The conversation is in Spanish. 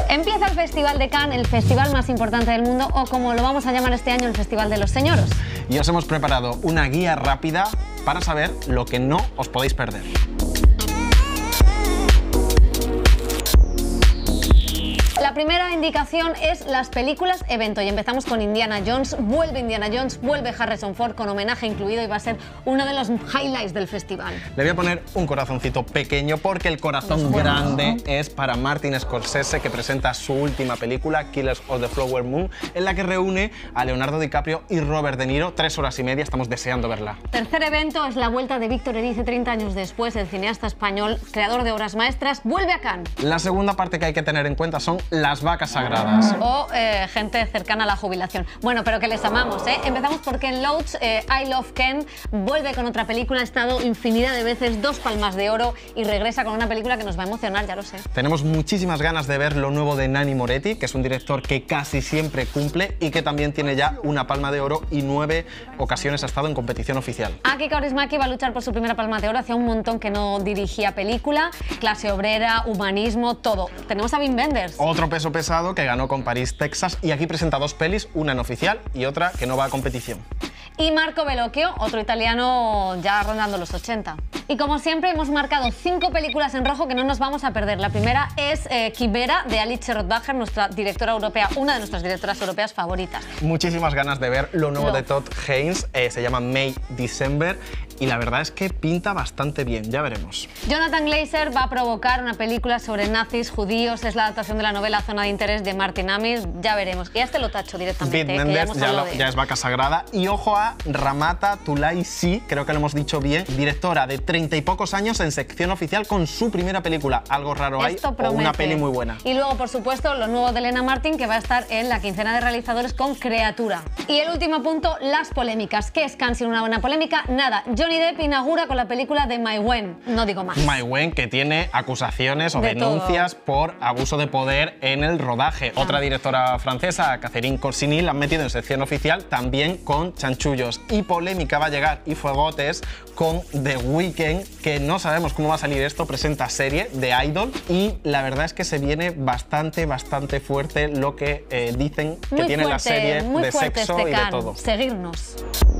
Empieza el Festival de Cannes, el festival más importante del mundo, o como lo vamos a llamar este año, el Festival de los Señoros. Y os hemos preparado una guía rápida para saber lo que no os podéis perder. La primera indicación es las películas evento y empezamos con Indiana Jones. Vuelve Indiana Jones, vuelve Harrison Ford con homenaje incluido y va a ser uno de los highlights del festival. Le voy a poner un corazoncito pequeño porque el corazón grande es para Martin Scorsese, que presenta su última película, Killers of the Flower Moon, en la que reúne a Leonardo DiCaprio y Robert De Niro. 3 horas y media, estamos deseando verla. Tercer evento es la vuelta de Víctor Erice 30 años después. El cineasta español, creador de obras maestras, vuelve a Cannes. La segunda parte que hay que tener en cuenta son las vacas sagradas. O gente cercana a la jubilación. Bueno, pero que les amamos, ¿eh? Empezamos por Ken Loach. I Love Ken vuelve con otra película, ha estado infinidad de veces, 2 Palmas de Oro y regresa con una película que nos va a emocionar, ya lo sé. Tenemos muchísimas ganas de ver lo nuevo de Nanni Moretti, que es un director que casi siempre cumple y que también tiene ya una Palma de Oro y 9 ocasiones ha estado en competición oficial. Aki Kaurismäki va a luchar por su primera Palma de Oro, hacía un montón que no dirigía película, clase obrera, humanismo, todo. Tenemos a Wim Wenders. Otro peso pesado que ganó con París, Texas, y aquí presenta 2 pelis, una en oficial y otra que no va a competición. Y Marco Bellocchio, otro italiano ya rondando los 80. Y como siempre hemos marcado 5 películas en rojo que no nos vamos a perder. La primera es Quimera, de Alice Rothbacher, nuestra directora europea, una de nuestras directoras europeas favoritas. Muchísimas ganas de ver lo nuevo de Todd Haynes, se llama May December, y la verdad es que pinta bastante bien, ya veremos. Jonathan Glazer va a provocar una película sobre nazis, judíos, es la adaptación de la novela Zona de Interés de Martin Amis, ya veremos. Y a este lo tacho directamente. Bette Midler ya es vaca sagrada. Y ojo a Ramata Tulaisi, creo que lo hemos dicho bien, directora de 30 y pocos años en sección oficial con su primera película. Algo raro hay, o una peli muy buena. Y luego, por supuesto, lo nuevo de Elena Martin, que va a estar en la quincena de realizadores con Criatura. Y el último punto, las polémicas. ¿Qué es Cannes sin una buena polémica? Nada. Johnny Depp inaugura con la película de Mai Wen. No digo más. Mai Wen, que tiene acusaciones o denuncias por abuso de poder en el rodaje. Otra directora francesa, Catherine Corsini, la han metido en sección oficial también con chanchullos. Y polémica va a llegar y fuegotes con The Weeknd, que no sabemos cómo va a salir esto, presenta serie de Idol y la verdad es que se viene bastante fuerte lo que dicen que tiene la serie de sexo y de todo. Seguirnos.